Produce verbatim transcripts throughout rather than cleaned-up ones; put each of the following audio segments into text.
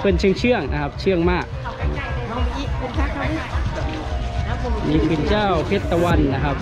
เพื่อนเชื่องเชื่องนะครับเชื่องมากนี่คือเจ้าเพชรตะวันนะครับ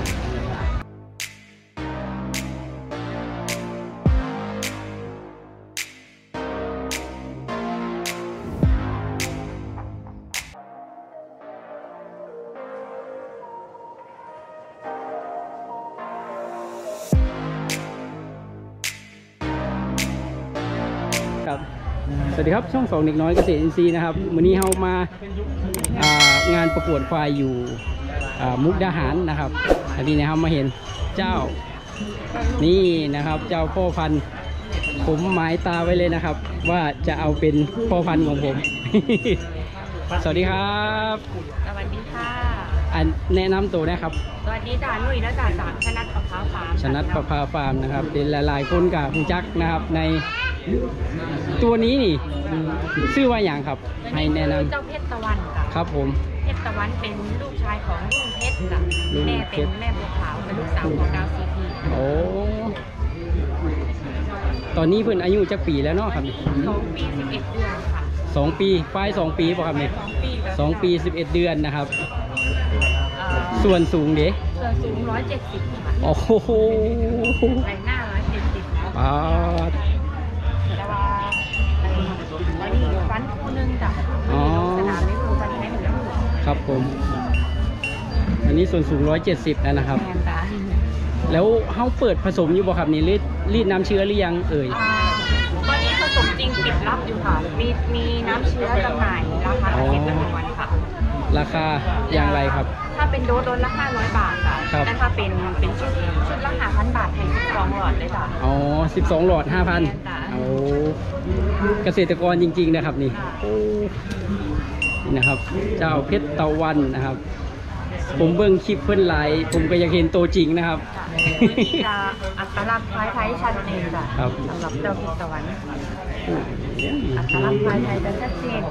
สวัสดีครับช่องสองเด็กน้อยเกษตรอินทรีย์นะครับวันนี้เรามางานประกวดควายอยู่มุกดาหารนะครับอันนี้นะครับมาเห็นเจ้านี่นะครับเจ้าพ่อพันธุ์ผมหมายตาไว้เลยนะครับว่าจะเอาเป็นพ่อพันธุ์ของผม สวัสดีครับสวัสดีค่ะอันแนะนำตัวนะครับสวัสดีจ่าลุยและจ่าสามชนัดประภาฟาร์มชนัดประภาฟาร์มนะครับเป็นหลายๆคนกับคุณจักนะครับในตัวนี้นี่ชื่อว่าอย่างครับให้แนะนำเจ้าเพชรตะวันครับผมเพชรตะวันเป็นลูกชายของลุงเพชรจ้ะแม่เป็นแม่บัวขาวเป็นลูกสาวของดาวซีพีโอ้ตอนนี้เพิ่นอายุจักปีแล้วเนาะครับสองปีสิบเอ็ดเดือนค่ะสองปีฝ้ายสองปีป่ะครับเนี่ยสองปีสิบเอ็ดเดือนนะครับส่วนสูงเด็กส่วนสูงร้อยเจ็ดสิบค่ะโอ้โหใบหน้าร้อยเจ็ดสิบป้าแต่ว่าวันนี้ฟันคู่นึงจ้ะสนามไม่คู่ฟันแท้หมดแล้วครับผมอันนี้ส่วนสูงร้อยเจ็ดสิบแล้วนะครับแล้วเขาเปิดผสมอยู่บ่ครับนี่รีดรีดน้ำเชื้อหรือยังเอ่ยตอนนี้ผสมจริงปิดรับอยู่ค่ะมีมีน้ำเชื้อจำหน่ายราคาเก็บจำนวนค่ะราคาอย่างไรครับถ้าเป็นโดสโดสละห้าร้อยบาทค่ะแต่ถ้าเป็นเป็นชุดชุดละห้าพันบาทให้สิบสองหลอดเลยจ้ะอ๋อสิบสองหลอดห้าพันโอ้เกษตรกรจริงๆนะครับนี่นี่นะครับเจ้าเพชรตะวันนะครับผมเบิ่งคลิปเพื่อนไลน์ผมก็อยากเห็นตัวจริงนะครับจะอัตลักษณ์คล้ายไทยชัดเจนค่ะสำหรับเจ้าเพชรตะวันอัตลักษณ์คล้ายไทยจะชัดเจน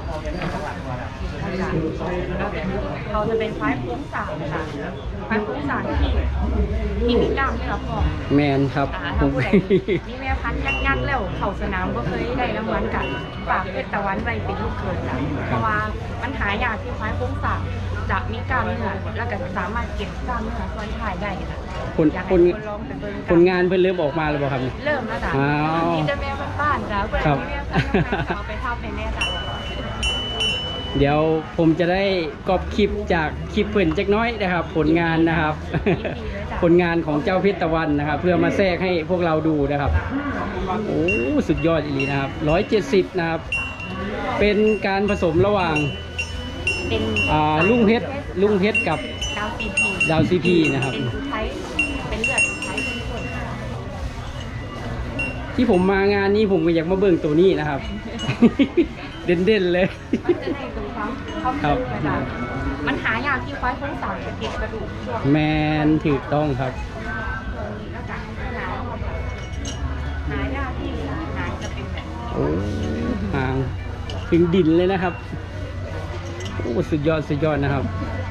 เขาจะเป็นคล้ายโค้งสางค่ะคล้ายโค้งสางที่ที่มีกล้ามไม่รับพอแมนครับผมนี่แม่พันยักยักแล้วเข่าสนามก็เคยได้รางวัลกันฝากเพชรตะวันไปเป็นลูกเขยจ้ะเพราะว่ามันหายากที่คล้ายโค้งสางจะมีกล้ามเนื้อแล้วก็สามารถเก็บกล้ามเนื้อส่วนถ่ายได้ค่ะผลผลผลงานเพิ่งเริ่มออกมาหรือเปล่าครับเริ่มแล้วจ้ะนี่จะแม่บ้านๆจ้ะเพื่อนที่แม่พันเอาไปทำในแม่จ้ะเดี๋ยวผมจะได้กอบคลิปจากคลิปเพื่อนจักน้อยนะครับผลงานนะครับผลงานของเจ้าเพชรตะวันนะครับเพื่อมาแทรกให้พวกเราดูนะครับโอ้สุดยอดอีหลีนะครับร้อยเจ็ดสิบนะครับเป็นการผสมระหว่างลุงเพชรลุงเพชรกับดาวซีพีดาวซีพีนะครับเป็นไทยเป็นเลือดไทยเป็นคนที่ผมมางานนี้ผมก็อยากมาเบิ่งตัวนี้นะครับเด่นๆเลยมันจะได้ตรงความเขาคือระดับมันหายากที่ควายโค้งสางจะเก็บกระดูกแมนถูกต้องครับหายากที่หายจะเป็นแบบโอ้ห่างถึงดินเลยนะครับโอ้สุดยอดสุดยอดนะครับ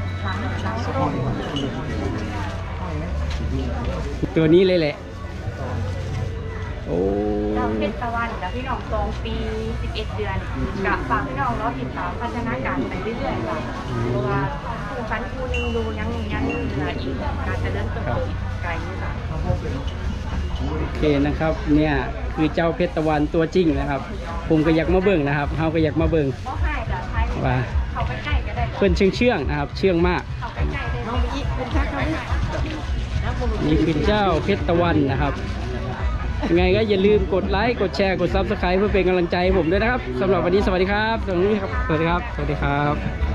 ตัวนี้เลยแหละโอ้เจ้าเพชรตะวันกับพี่น้องสองปีสิบเอ็ดเดือนกับฝากพี่น้องรอติดตามพัฒนาการไปเรื่อยๆค่ะเพราะว่าคู่ฟันคู่นึงดูยังยังเหลืออีกการจะเดินตัวไกลอยู่ค่ะโอเคนะครับเนี่ยคือเจ้าเพชรตะวันตัวจริงนะครับผมก็อยากมาเบิ่งนะครับเขาก็อยากมาเบิ่งว่าเพื่อนเชื่องเชื่องนะครับเชื่องมากนี่คือเจ้าเพชรตะวันนะครับยังไงก็อย่าลืมกดไลค์กดแชร์กดซับสไครป์เพื่อเป็นกำลังใจให้ผมด้วยนะครับสำหรับวันนี้สวัสดีครับสวัสดีครับสวัสดีครับสวัสดีครับ